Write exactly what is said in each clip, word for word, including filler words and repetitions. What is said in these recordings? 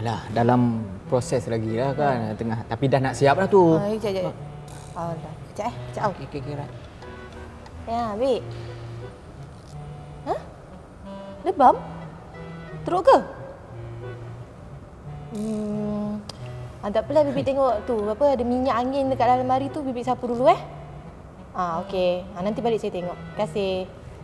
Alah, dalam proses lagi lah kan, tengah. Tapi dah nak siap dah tu. Ah, sekejap, sekejap. Alah, sekejap eh. Sekejap. Okey, okey, okey. Right. Ya, ambil. Hah? Lebam? Teruk ke? Hmm. Ah, tak apalah Bibi tengok tu. Apa ada minyak angin dekat dalam lemari tu, Bibi sapu dulu eh. Ah, okey. Ah, nanti balik saya tengok. Terima kasih.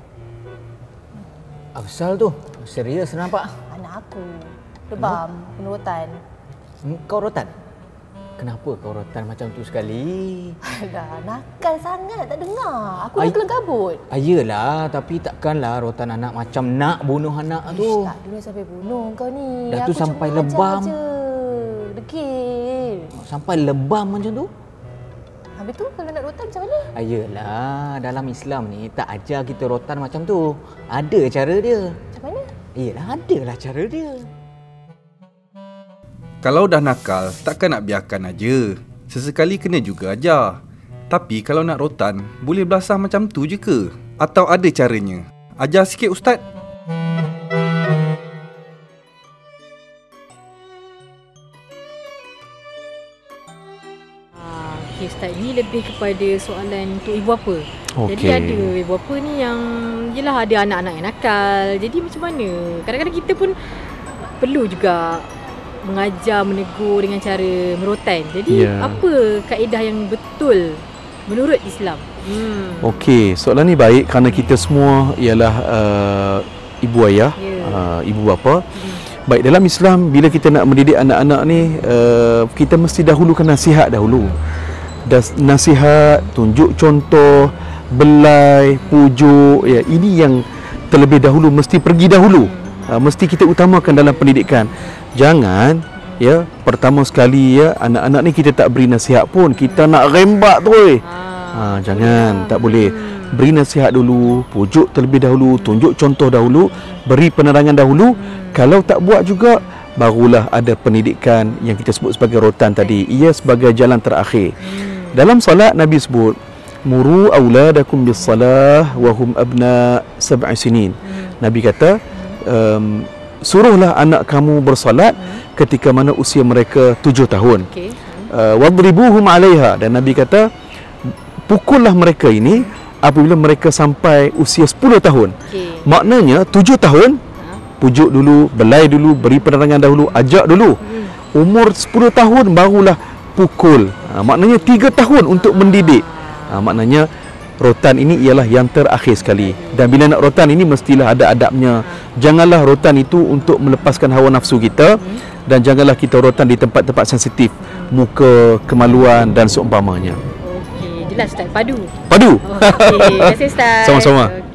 Asal tu? Serius nampak? Anak aku. Lebam, merotan. Kau rotan? Kenapa kau rotan macam tu sekali? Alah, nakal sangat. Tak dengar. Aku dah kelam kabut. Ayolah, tapi takkanlah rotan anak macam nak bunuh anak tu. Tak dulu sampai bunuh kau ni. Dah tu aku sampai cuma lebam. ajar je. Degil. Sampai lebam macam tu? Habis tu kalau nak rotan macam mana? Ayolah, dalam Islam ni tak ajar kita rotan macam tu. Ada cara dia. Macam mana? Iyalah, adalah cara dia. Kalau dah nakal, takkan nak biarkan aja. Sesekali kena juga ajar. Tapi kalau nak rotan, boleh belasah macam tu je ke? Atau ada caranya? Ajar sikit Ustaz. Okay, Ustaz, ini lebih kepada soalan untuk ibu bapa. Okay. Jadi ada ibu bapa ni yang, yelah ada anak-anak yang nakal. Jadi macam mana? Kadang-kadang kita pun perlu juga mengajar, menegur dengan cara merotan. Jadi yeah. apa kaedah yang betul menurut Islam? Hmm. Okey, soalan ni baik kerana kita semua ialah uh, ibu ayah, yeah. uh, ibu bapa. Hmm. Baik, dalam Islam bila kita nak mendidik anak-anak ni, uh, kita mesti dahulukan nasihat dahulu. Das, nasihat, tunjuk contoh, belai, pujuk, ya, ini yang terlebih dahulu mesti pergi dahulu. Uh, mesti kita utamakan dalam pendidikan. Jangan ya pertama sekali ya anak-anak ni kita tak beri nasihat pun, kita nak rembak tu eh. Ha, jangan, tak boleh. Beri nasihat dulu, pujuk terlebih dahulu, tunjuk contoh dahulu, beri penerangan dahulu. Kalau tak buat juga, barulah ada pendidikan yang kita sebut sebagai rotan tadi. Ia sebagai jalan terakhir. Dalam solat Nabi sebut, muru auladakum bis salah wa hum abna sab'i sinin. Nabi kata, um, suruhlah anak kamu bersolat ketika mana usia mereka tujuh tahun. Okay. Uh, wadribuhum 'alaiha, dan Nabi kata pukullah mereka ini apabila mereka sampai usia sepuluh tahun. Okay. Maknanya tujuh tahun pujuk dulu, belai dulu, beri penerangan dahulu, ajak dulu. Hmm. Umur sepuluh tahun barulah pukul. Ha, maknanya tiga tahun untuk mendidik. Ha, maknanya rotan ini ialah yang terakhir sekali. Dan bila nak rotan ini mestilah ada adabnya. Janganlah rotan itu untuk melepaskan hawa nafsu kita, dan janganlah kita rotan di tempat-tempat sensitif, muka, kemaluan dan seumpamanya. Okey, jelas Ustaz. Padu. Padu. Okey, terima kasih Ustaz. Sama-sama.